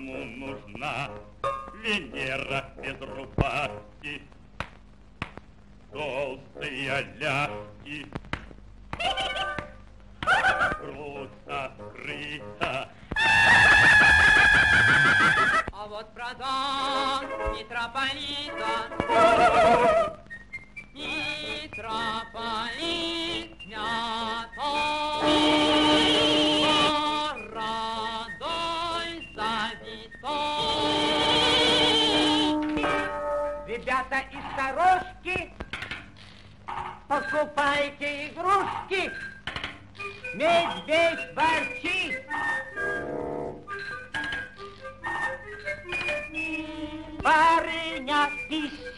кому нужна Венера без рубашки, толстые ляжки, грудь открыта. А вот продам митрополита, митрополит мятой, бородой завитой. Ребята из сторожки, покупайте игрушки, медведь ворчит. Барыня пищит.